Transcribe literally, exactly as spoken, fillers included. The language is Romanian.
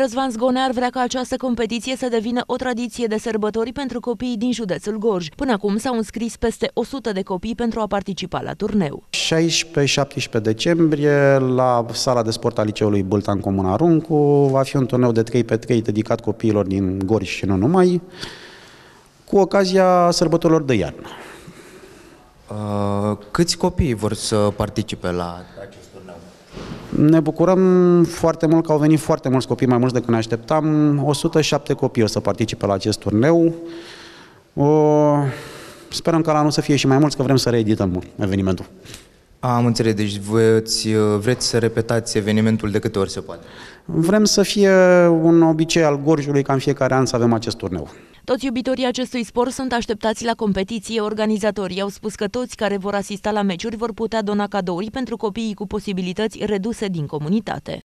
Răzvan Zgonear vrea ca această competiție să devină o tradiție de sărbători pentru copiii din județul Gorj. Până acum s-au înscris peste o sută de copii pentru a participa la turneu. șaisprezece șaptesprezece decembrie, la sala de sport a Liceului Bâlta, în Comuna Runcu, va fi un turneu de trei pe trei dedicat copiilor din Gorj și nu numai, cu ocazia sărbătorilor de iarnă. Uh, câți copii vor să participe la acest turneu? Ne bucurăm foarte mult că au venit foarte mulți copii, mai mulți decât ne așteptam. o sută șapte copii o să participe la acest turneu. O... Sperăm ca la anul să fie și mai mulți, că vrem să reedităm evenimentul. Am înțeles, deci vreți, vreți să repetați evenimentul de câte ori se poate? Vrem să fie un obicei al Gorjului ca în fiecare an să avem acest turneu. Toți iubitorii acestui sport sunt așteptați la competiție. Organizatorii au spus că toți care vor asista la meciuri vor putea dona cadouri pentru copiii cu posibilități reduse din comunitate.